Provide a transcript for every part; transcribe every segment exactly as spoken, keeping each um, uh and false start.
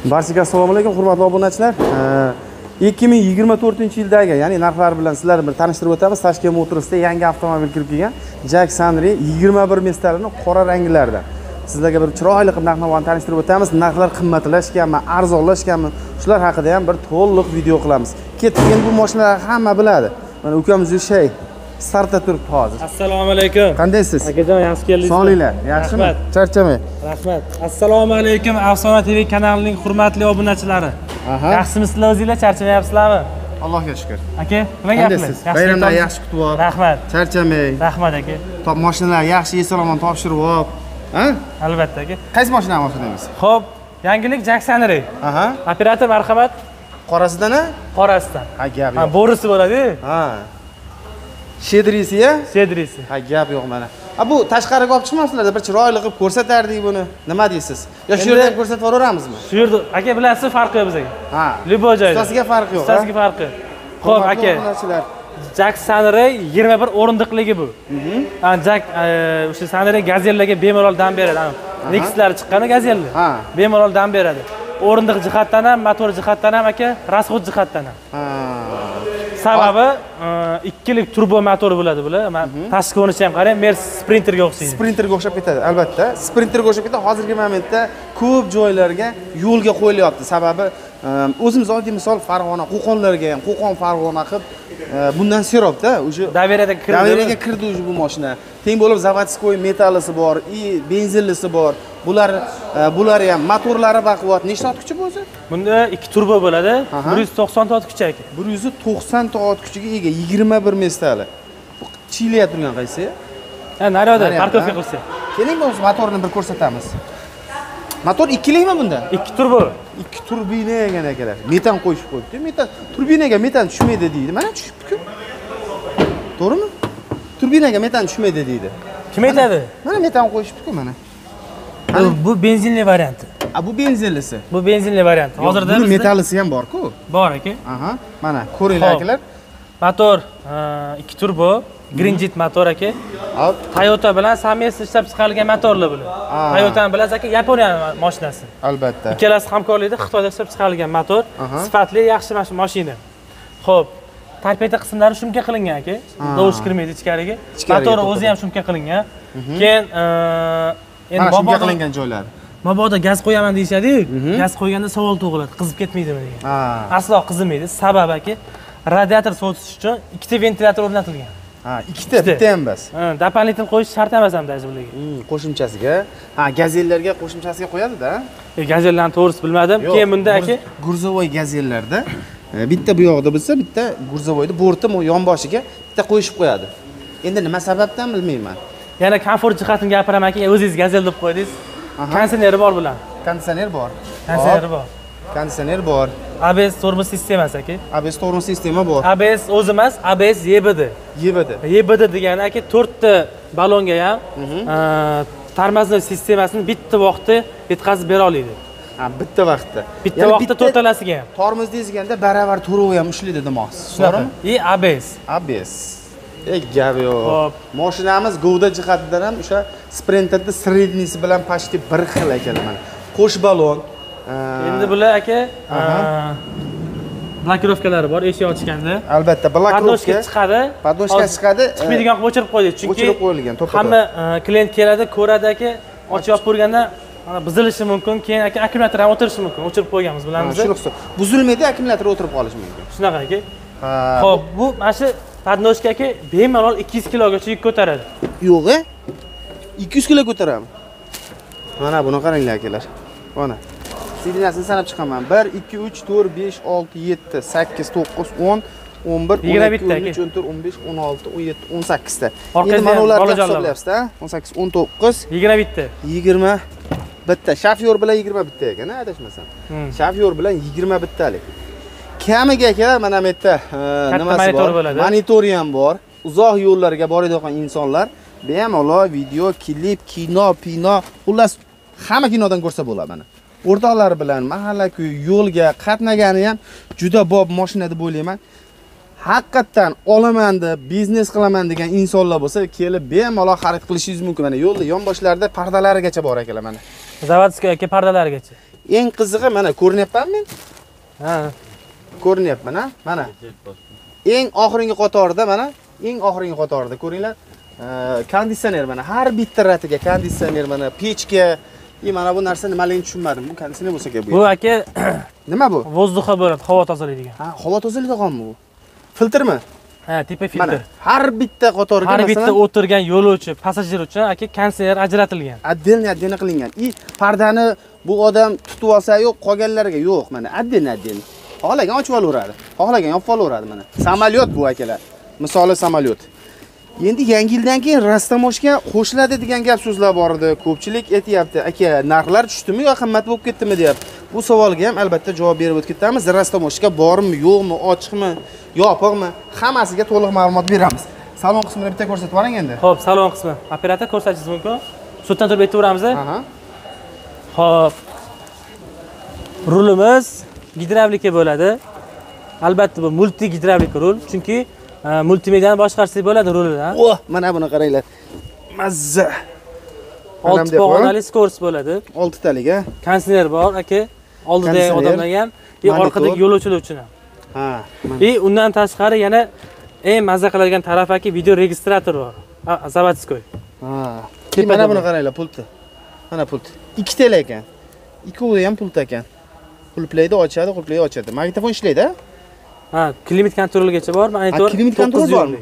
Barchaga assalomu alaykum, hurmatli obunachilar. ikki ming yigirma to'rtinchi yildagi, ya'ni narxlar bilan sizlarni bir tanishtirib o'tamiz. Tashkent Motors'da yangi avtomobil kirib kelgan Jack Sandero yigirma bir mestalini qora ranglarida. Sizlarga bir chiroyli qilib narx-navoni tanishtirib o'tamiz. Narxlar qimmatlashganmi, arzonlashganmi, shular haqida ham bir to'liq video qilamiz. Ketdik, endi bu mashinalarni hamma biladi. Mana ukamiz shay startda turibdi hozir. Assalomu alaykum. Qandaysiz? Akajon, yaxshi keldingiz. Sog'liklar, yaxshimi? Charchamang. Rahmat. Assalomu alaykum Afsona T V kanalining hurmatli obunachilari. Aha. Yaxshimisizlar o'zingizlar, charchamayapsizlarmi? Allohga shukr. Aka, nima gaplar? Bayramlar yaxshi kutib ol. Rahmat. Charchamang. Rahmat aka. Top mashinalar yaxshi esalomon topshirib ol. Ha? Albatta aka. Qaysi mashinani olsangiz? Xo'p, yangilik Jack Sandero. Aha. Operator marhamat. Qorasidan-a? Qorasidan. Ha, gap yo'q. Ha, bo'risi bo'ladi. Ha. Shedrisi-ya? Shedrisi. Ha, gap yo'q mana. Ha, bu tashqariga olib chiqmamsizlarda, bir chiroyli qilib ko'rsatardik buni. Nima deysiz? Yo, shu yerda ko'rsatib yuboramizmi? Shu yerda aka, bilasiz, farqi yo'q bizga. Ha. Libo joyda. Ustasiga farqi yo'q. Ustasiga farqi. Xo'p aka. Jack Sandero yigirma bir o'rindiqligi bu. Ha, Jack o'sha Sandero gazellarga bemalol dam beradi. Nextlar chiqqani gazellar. Ha. Bemalol dam beradi. O'rindiq jihatdan ham, motor jihatdan ham aka, rasxod jihatdan ham. Ha. Sababi ikkilik turbo motor bo'ladi bular. Tashqi ko'rinishi ham qarang, Mercedes Sprinterga o'xshaydi. Sprinterga o'xshab ketadi, albatta. Sprinterga o'xshab ketadi. Hozirgi momentda ko'p joylarga yo'lga qo'yilyapti. Sababi o'zimiz oddiy misol Farg'ona, Qo'qonlarga ham, Qo'qon Farg'ona qilib bundan serobda, o'sha Daveraga kirdi. Daveraga kirdi o'sha bu mashina. Teng bo'lib zavodskoy metallisi bor, i benzinlisi bor. Bular bular ham motorlari baquvvat. Nechta ot kuchi bo'lsa? Bunda ikki turbo bo'ladi, bir yuz to'qson ta ot kuchi aka. bir yuz to'qson ta ot kuchiga ega yigirma bir mestali. Chiliya turgan qaysi? Ha, naryoqda parkovka qilsa. Keling bo'lsa motorni bir ko'rsatamiz. Motor ikkilikmi bunda? ikki turbo. ikki turbina ekan akalar. Metan qo'yishib qo'yibdi. Metan turbinaga metan tushmaydi deydi. Mana tushibdi-ku. To'g'rimi? Turbinaga metan tushmaydi deydi. Kim aytadi? Mana metan qo'yishibdi-ku mana. Bu benzinli varianti. A, bu benzinlisi. Bu benzinli variant. Hozirda bizda metallisi ham bor-ku. Bor aka. Aha. Mana ko'ringlar akalar. Motor ikki turbo, Greenjet motor aka. Toyota bilan samimiy ishlab chiqarilgan motorlar bular. Toyota bilan aka, Yaponiya mashinasi. Albatta. Ikkalasi hamkorlikda Xitoyda ishlab chiqarilgan motor, sifatli, yaxshi mashina. Xo'p, tarpeta qismlari shumka qilingan aka. Dovush kirmaydi ichkariga. Motor o'zi ham shumka qilingan. Keyin endi shumka qilingan joylar. Mabodo gaz qo'yaman deyshadi-yu, gaz qo'yganda savol tug'iladi, qizib ketmaydimi degan. Aslo qizimaydi. Sababi aka, radiator sovutish uchun ikkita ventilyator o'rnatilgan. Ha, ikkita, bitta ham bas. Ha, doполнительно qo'yish shart emas ham даже bularga. Qo'shimchasiga. Ha, gazellarga qo'shimchasiga qo'yadi-da. E, gazellarni to'g'risi bilmadim. Keyin bunda aka, Gurzovoy gazellarda bitta bu yoqda bo'lsa, bitta Gurzovoyda borti yonboshiga bitta qo'yishib qo'yadi. Endi nima sababdan bilmayman. Yana komfort jihatini gapiraman aka, o'zingiz gazel deb qo'ydingiz. Konditsioneri bor bular. Konditsioner bor. Konditsioner bor. Konditsioner bor. A B S tormoz sistemasi aka. A B S tormoz sistema bor. A B S o'zi emas, A B S Y B D. Y B D. Y B D degani aka to'rtta balonga ham tormozning sistemasini bitta vaqtda yetkazib bera oladi. Ha, bitta vaqtda. Bitta vaqtda to'rtalasiga ham. Tormoz deganda baravar to'rov ham ushlaydi demoqsiz. To'g'rimi? И A B S. A B S. Ey gap yo'q. Mashinamiz govda jihatidan ham o'sha Sprinterda srednisi bilan почти bir xil ekan mana. Qo'sh balon. Endi bular aka blokirovkalari bor, eshik ochganda. Albatta, blokirovka chiqadi. Podnoshka chiqadi. Chiqmaydigan qilib o'chirib qo'ydik, chunki o'chirib qo'yilgan, to'ppa. Hamma klient keladi, ko'radi aka, ochib yopib ko'rganda mana buzilishi mumkin, keyin aka akkumulyator ham o'tirishi mumkin. O'chirib qo'yganmiz, bilamiz. Shunaqasi. Buzilmaydi, akkumulyator o'tirib qolishi mumkin. Shunaqa aka. Xo'p, bu mana shu podnoshka aka bemalol ikki yuz kilogacha yuk ko'taradi. Yo'q-a? ikki yuz kilo ko'taradi. Mana buni qaranglar akalar. Mana. Sidinasini sanab chiqaman. bir, ikki, uch, to'rt, besh, olti, yetti, sakkiz, to'qqiz, o'n, o'n bir, o'n ikki, o'n uch, o'n to'rt, o'n besh, o'n olti, o'n yetti, o'n sakkiz ta. Endi mana ularni hisoblayapsiz-da? o'n sakkiz, o'n to'qqiz, yigirma bitta. yigirma bitta. Shofyor bilan yigirma bitta ekan, adashmasam. Shofyor bilan yigirma bittalik. Kamiga aka mana bu yerda nimasi bor? Monitori ham bor. Uzoq yo'llarga boradigan insonlar bemalol video, klip, kino, pino, xullas hamma kinodan ko'rsa bo'ladi mana. O'rtoqlar bilan mahalla-ko'y yo'lga qatnagani ham juda bob mashina deb o'ylayman. haqiqatan olaman deb biznes qilaman degan insonlar bo'lsa, kelib bemalol xarid qilishingiz mumkin. Mana yo'lda yonboshlarda pardalarigacha bor ekan mana. Zavodskiy aka pardalarigacha. Eng qizig'i mana ko'rinyapmanmi? Ha. Ko'rinyapman, ha? Mana. Eng oxirgi qatorda mana, eng oxirgi qatorda ko'ringlar. Konditsioner mana har bitta ratiga konditsioner mana, pechka. E mana bu narsa nimaligini tushunmadim. Bu konditsioner bo'lsa kerak bu. Bu aka nima bu? Vozdukha bo'ladi, havo tozalaydigan. Ha, havo tozalaydiganmi bu? Filtrmi? Ha, tipa filtr. Har bitta qatorga masalan har bitta o'tirgan yo'lovchi, passajir uchun aka konditsioner ajratilgan. Отдельно отдельно qilingan. И pardani bu odam tutib olsa yo'q, qolganlarga yo'q, mana отдельно отдельно. Xohlagan ochib olaveradi, xohlagan yopib olaveradi mana. Samolyot bu akalar. Misoli samolyot. Endi yangi yildan keyin rastamoshga qo'shiladi degan gap so'zlar bor edi. Ko'pchilik aytayapti, aka, narxlar tushdimi yo qimmat bo'lib ketdimi deyapti. Bu savolga ham albatta javob berib o'tib rastamoshga bormi, yo'qmi, ochiqmi, yopiqmi, hammasiga to'liq ma'lumot beramiz. Salon qismini bitta ko'rsatib oling endi. Xo'p, salon qismi. Operator ko'rsatishingiz mumkin. Sutdan turib aytaveramiz. Aha. Xo'p. Rulimiz gidravlika bo'ladi. Albatta bu multi gidravlik rul, chunki multimediani boshqarsak bo'ladi rulida. Oh, mana buni qaranglar. Mazza. olti pog'onali skors bo'ladi. olti talik, ha. Konditsioner bor, aka. Oldida odamlar ham, и orqadagi yo'lovchilar uchun ham. Ha. И undan tashqari yana eng mazza qiladigan tarafaki video registrator bor. Zavodskoy. Ha. Mana buni qaranglar, pulti. Mana pult. ikki tala ekan. Ikkovi ham pult ekan. Qulflaydi, ochadi, qulflaydi, ochadi. Magnitofon ishlaydi, ha? Ha, klimat kontroligacha bor, monitor. Klimat kontroli bormi?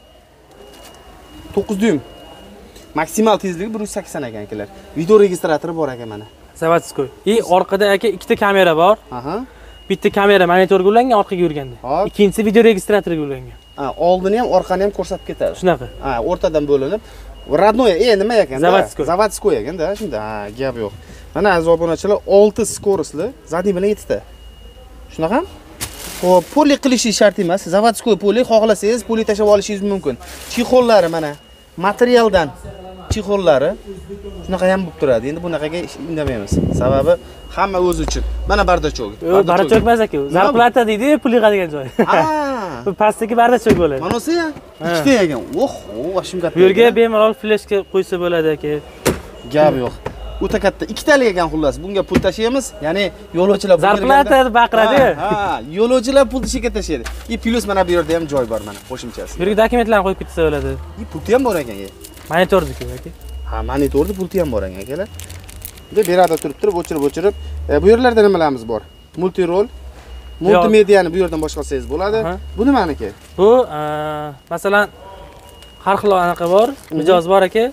to'qqiz dyum. Maksimal tezligi bir yuz sakson ekan akalar. Video registratori bor ekan mana. Zavodskoy. И orqada aka ikkita kamera bor. Aha. Bitta kamera monitorga ulangan, orqaga yurganda. Ikkinchisi video registratoriga ulangan. Ha, oldini ham, orqani ham ko'rsatib ketadi. Shunaqa. Ha, o'rtadan bo'linib. Родной, e nima ekan? Zavodskoy. Zavodskoy ekan-da, shunda. Ha, gap yo'q. Mana aziz obunachilar, olti skorossli, zadniy bilan yettita. Shunaqa? Xo'p, poli qilish shart emas. Zavodskoy poli xohlasangiz, poli tashab olishingiz mumkin. Chixollari mana, materialdan chixollari shunaqa ham bo'lib turadi. Endi bunaqaga indamaymiz. Sababi hamma o'zi uchun. Mana bardachok. Bardachok emas aka. Zarplata deydi, pul yig'adigan joy. Ha. Bu pastdagi bardachok bo'ladi. Mana o'si ham ikkita ekan. Oh, oh, shim katta. Bu yerga bemalol fleshga qo'ysa bo'ladi aka. Gap yo'q. O'ta katta ikkitalik ekan xullas. Bunga pul tashlaymiz, ya'ni yo'lovchilar zarplata baqiradi. Ha, yo'lovchilar pul tashishga tashlaydi. И plus mana bu yerda ham joy bor mana, qo'shimchasi. Bu yerga dokumentlarni qo'yib ketsa bo'ladi. И pulti ham bor ekan. Monitorniki aka. Ha, monitorda pulti ham bor ekan akalar. Deb berada turib turib, o'chirib o'chirib, bu yerlarda nimalarimiz bor? Multi rol, multimediani bu yerdan boshqarsangiz bo'ladi. Bu nimaniki? Bu, masalan, har xil anaqa bor, mijoz bor aka.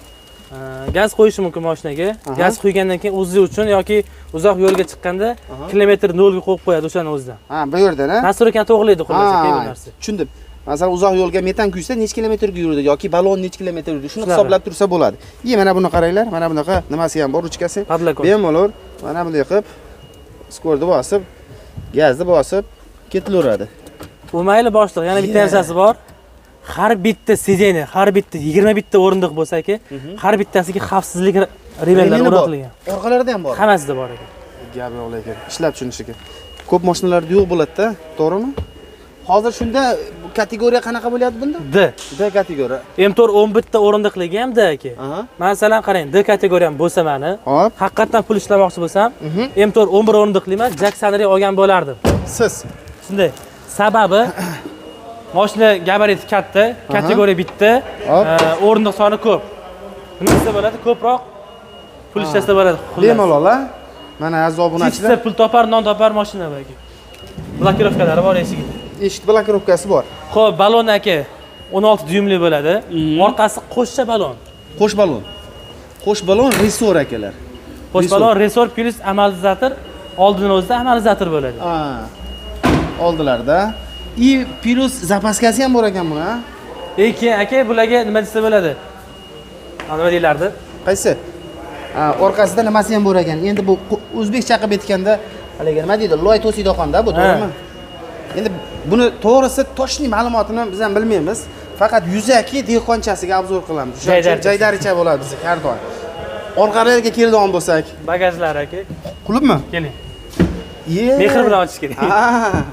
Gaz qo'yishi mumkin mashinaga. Gaz quygandan keyin o'zi uchun yoki uzoq yo'lga chiqqanda kilometr nolga qo'yib qo'yadi o'shani o'zidan. Ha, bu yerdan, ha? Nastroykani to'g'rilaydi xullas aka bu narsa. Tushundim. Masalan, uzoq yo'lga metan quysa, necha kilometrga yuradi yoki balon necha kilometr yuradi, shuni hisoblab tursa bo'ladi. И mana buni qaranglar, mana bunaqa nimasi ham bor, ruchkasi. Bemalol mana bunday qilib skorni bosib, gazni bosib ketilaveradi. Bu mayli boshliq, yana bitta narsasi bor. Har bitta sideniya, har bitta yigirma bitta o'rindiq bo'lsa-ki, har bittasiga xavfsizlik remenlari o'rnatilgan. Orqalarida ham bor. Hammasida bor ekan. Gap yo'q lekin, ishlab tushunishi kerak. Ko'p mashinalarda yo'q bo'ladi-da, to'g'rimi? Hozir shunda kategoriya qanaqa bo'lyapti bunda? D. D kategoriya. M to'rt o'n bitta o'rindiqligi ham D aka. Masalan, qarang, D kategoriyam bo'lsa mani, haqiqatan pul ishlamoqchi bo'lsam, M to'rt o'n bir o'rindiqli emas, Jack Sanary olgan bo'lardim. Siz. Shunday. Sababi mashina gabariti katta, kategoriya bitta, o'rindiq soni ko'p. Nima desa bo'ladi? Ko'proq pul ishlasa bo'ladi. Bemalol, ha? Mana aziz obunachilar, Kechsa pul topar, non topar mashina bagi. Blokirovkalari bor eshigida. Eshik blokirovkasi bor. Xo'p, balon aka o'n olti dyumli bo'ladi. Orqasi qo'shcha balon. Qo'sh balon. Qo'sh balon resor akalar. Qo'sh balon resor plus amortizator, oldini o'zida amortizator bo'ladi. Ha. Oldilarda. И plus zapaskasi ham bor ekan buni, ha? Lekin aka bularga nima desa bo'ladi? Nima deylardi? Qaysi? Ha, orqasida nimasi ham bor ekan. Endi bu o'zbekcha qilib aytganda, haliga nima deydi? Loy to'siydiqonda bu, to'g'rimi? Endi buni to'g'risi toshli ma'lumotini biz ham bilmaymiz. Faqat yuzaki dehqonchasiga obzor qilamiz. O'sha jaydaricha bo'ladi bizga har doim. Orqalarga keladigan bo'lsak, bagajlar aka. Qulubmi? Keling. Mehr bilan ochish kerak. Ha.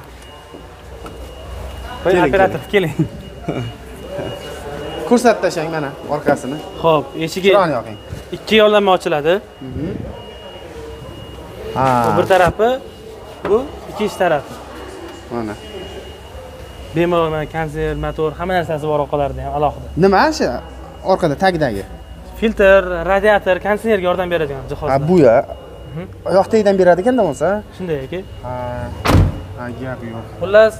Qo'y operator, keling. Ko'rsatib tashlang mana orqasini. Xo'p, eshigi Qur'on yoqing. ikki yo'llanma ochiladi. Bu bir tarafi, bu ikkinchi tarafi. Mana. Bemalol mana konser, motor, hamma narsasi bor orqalarida ham alohida. Nima o'sha orqada tagdagi? Filtr, radiator, kondisionerga yordam beradigan jihozlar. Ha, bu ya. Oyoq tagidan beradi ekanda bo'lsa. Shunday aka. Ha. Ha, gap yo'q. Xullas,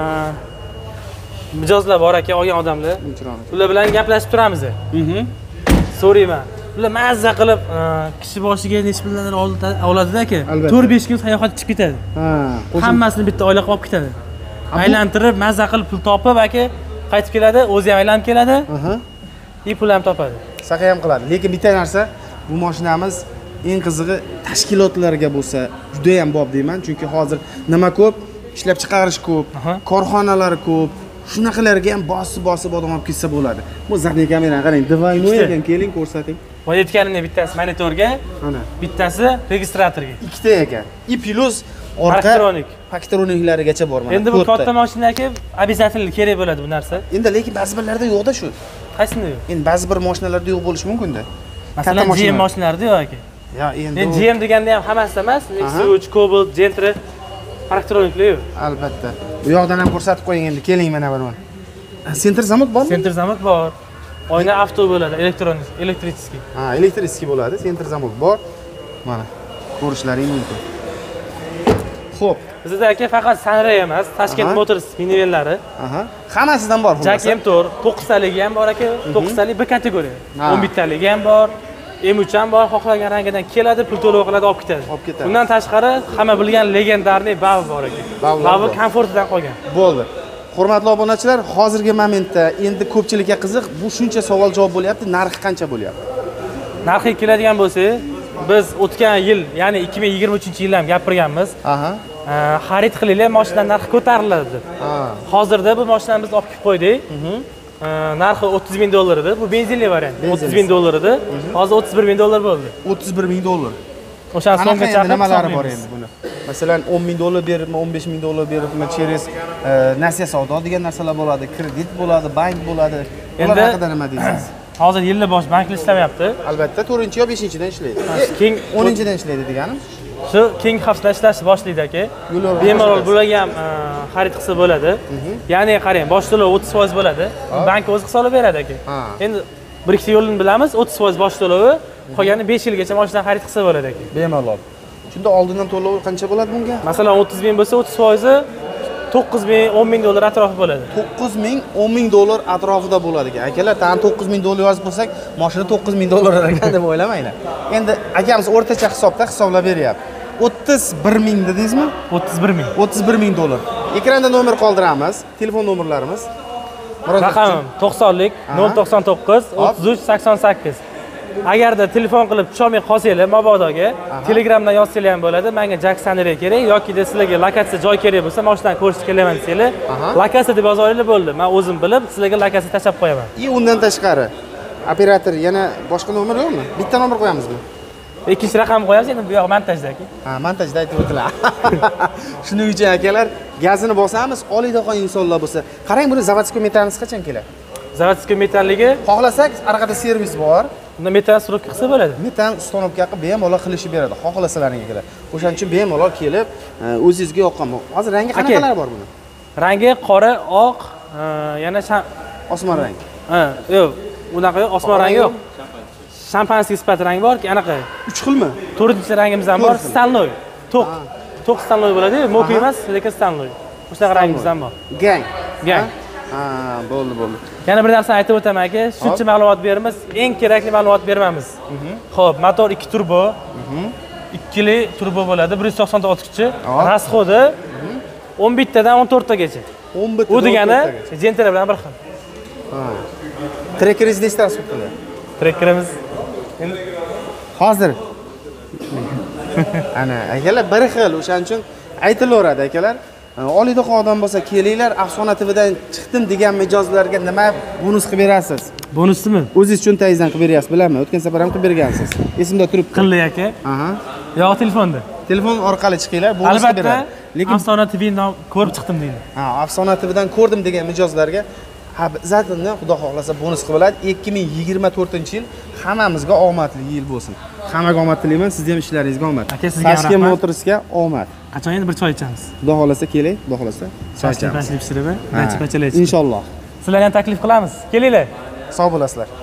mijozlar bor aka, olgan odamlar. Ular bilan gaplashib turamiz. Mhm. So'rayman. Ular mazza qilib kishi boshiga necha pullarni oladi-da aka. to'rt besh kun sayohat chiqib ketadi. Ha. Hammasini bitta oila qilib ketadi. Aylantirib, mazza qilib pul topib aka qaytib keladi, o'zi ham aylanib keladi. Aha. И pul ham topadi. Saqa ham qiladi. Lekin bitta narsa, bu mashinamiz eng qizig'i tashkilotlarga bo'lsa juda ham bob deyman, chunki hozir nima ko'p, ishlab chiqarish ko'p, korxonalar ko'p. Shunaqalarga ham bosib-bosib odam olib ketsa bo'ladi. Bu zadniy kamerani qarang, двойной ekan, keling ko'rsating. Voy aytganimdek bittasi monitorga, mana bittasi registratorga. Ikkita ekan. И plus orqa elektronik, faktoroniklarigacha bor mana. Endi bu katta mashinaga обязательно kerak bo'ladi bu narsa. Endi lekin ba'zi birlarda yo'q-da shu. Qaysida yo'q? Endi ba'zi bir mashinalarda yo'q bo'lishi mumkin-da. Masalan, G M mashinalarida yo'q aka. Ya, endi Men G M deganda ham hammasi emas, Nexus uch, Cobalt, Gentra elektroniklar yo'q. Albatta. Bu yoqdan ham ko'rsatib qo'ying endi, keling mana bir mana. Center zamok bormi? Center zamok bor. Oyna avto bo'ladi, elektronik, elektriskiy. Ha, elektriskiy bo'ladi, center zamok bor. Mana ko'rishlaring mumkin. Xo'p, bizda aka faqat Sunray emas, Toshkent Motors minivellari. Aha. Hammasidan bor bu. Jack M to'rt, to'qqiz taligi ham bor aka, to'qqiz talik bir kategoriya. o'n bir taligi ham bor. M uch ham bor, xohlagan rangidan keladi, pul to'lov qiladi, olib ketadi. Bundan tashqari hamma bilgan legendarniy Bav bor aka. Bav komfortidan qolgan. Bo'ldi. Hurmatli obunachilar, hozirgi momentda endi ko'pchilikka qiziq, bu shuncha savol-javob bo'lyapti, narxi qancha bo'lyapti? Narxi keladigan bo'lsa, biz o'tgan yil, ya'ni ikki ming yigirma uchinchi yil ham gapirganmiz. Aha. Xarid qilinglar, mashina narxi ko'tariladi deb. Hozirda bu mashinani biz olib kelib qo'ydik. Narxi o'ttiz ming dollar edi. Bu benzinli variant. o'ttiz ming dollar edi. Hozir o'ttiz bir ming dollar bo'ldi. o'ttiz bir ming dollar. O'shan so'mgacha nimalari bor endi buni? Masalan, o'n ming dollar beribmi, o'n besh ming dollar beribmi, через nasiya savdo degan narsalar bo'ladi, kredit bo'ladi, bank bo'ladi. Ular haqida nima deysiz? Hozir yilni bosh banklar ishlamayapti. Albatta, to'rtinchi yo beshinchidan ishlaydi. Keyin o'ninchidan ishlaydi deganim. Shu keyingi haftada ishlashni boshlaydi aka. Bemalol bularga ham xarid qilsa bo'ladi. Ya'ni qarang, bosh to'lov o'ttiz foiz bo'ladi. Bank o'zi hisoblab beradi aka. Endi bir ikkita yo'lini bilamiz, o'ttiz foiz bosh to'lovi, qolgani besh yilgacha mashina xarid qilsa bo'ladi aka. Bemalol. Shunda oldindan to'lov qancha bo'ladi bunga? Masalan, o'ttiz ming bo'lsa, o'ttiz foizi to'qqiz ming, o'n ming dollar atrofi bo'ladi. to'qqiz ming, o'n ming dollar atrofida bo'ladi ekan. Akalar, tan to'qqiz ming dollar yozib qo'ysak, mashina to'qqiz ming dollar ekan deb o'ylamanglar. Endi akamiz o'rtacha hisobda hisoblab beryapti. o'ttiz bir ming dedingizmi? o'ttiz bir ming. o'ttiz bir ming dollar. Ekranda nomer qoldiramiz, telefon nomerlarimiz. Raqamim to'qsonlik nol to'qson to'qqiz o'ttiz uch sakson sakkiz. Agarda telefon qilib tusholmay qolsanglar, mabodoga Telegramdan yozsanglar ham bo'ladi. Menga Jack Sanere kerak yoki de sizlarga lokatsiya joy kerak bo'lsa, mashinani ko'rishga kelaman desanglar, lokatsiya deb yozinglar bo'ldi. Men o'zim bilib, sizlarga lokatsiya tashab qo'yaman. И undan tashqari operator yana boshqa nomer yo'qmi? Bitta nomer qo'yamizmi? Ikkinchi raqam qo'yamiz, endi bu yoq montajdagi. Ha, montajda aytib o'tdilar. Shuning uchun akalar, gazini bosamiz, oliydaxon insonlar bo'lsa, qarang, buni zavodskiy metanimiz qachon keladi? Zavodskiy metalligi, xohlasak, orqada servis bor. Unda metan uстановка qilsa bo'ladi. Metan uстановка qilib bemalol qilishib beradi, xohlasalaring akalar. O'shaning uchun bemalol kelib, o'zingizga yoqqan. Hozir rangi qanaqalar bor buni? Rangi qora, oq, yana osmon rang. Ha, yo'q, unaqa yo'q, osmon rangi yo'q. Shampanskiy sifat rangi borki, anaqa uch xilmi? to'rtinchi rangimiz ham bor, Stanloy. To'q. To'q Stanloy bo'ladi-yu, mo'ki emas, lekin Stanloy. O'sha rangimiz ham bor. Gang. Gang. Ha, bo'ldi, bo'ldi. Yana bir narsani aytib o'taman aka, shuncha ma'lumot beramiz, eng kerakli ma'lumot beramiz. Xo'p, motor ikki turbo. ikkili turbo bo'ladi, bir yuz to'qson to'rt kuchi. Rasxodi o'n bittadan o'n to'rttagacha. o'n bitta. U degani Gentra bilan bir xil. Ha. Trekkeringiz nechta rasxodda? Trekkerimiz hozir ana akalar bir xil, o'shaning uchun aytilaveradi akalar. Oliydaxon odam bo'lsa, kelinglar, Afsona T V'dan chiqdim degan mijozlarga nima bonus qilib berasiz? Bonusmi? O'zingiz cho'ntagingizdan qilib beryapsiz, bilaman. O'tgan safar ham qilib bergansiz. Esimda turibdi. Qildi aka. Aha. Yo'q, telefonda. Telefon orqali chiqinglar, bonus qilib beradi. Lekin Afsona T V'dan ko'rib chiqdim deydi. Ha, Afsona T V'dan ko'rdim degan mijozlarga Ha, zaten xudo xohlasa bonus qilib oladi. ikki ming yigirma to'rtinchi yil hammamizga omadli yil bo'lsin. Hammaga omad tilayman, sizga ham ishlaringizga omad. Aka, sizga ham Tashkent Motorsga omad. Qachon endi bir choy ichamiz? Xudo xohlasa keling, xudo xohlasa choy ichamiz. Pishirib, pishirib, pachalash. Inshaalloh. Sizlarni ham taklif qilamiz. Kelinglar. Sog' bo'lasizlar.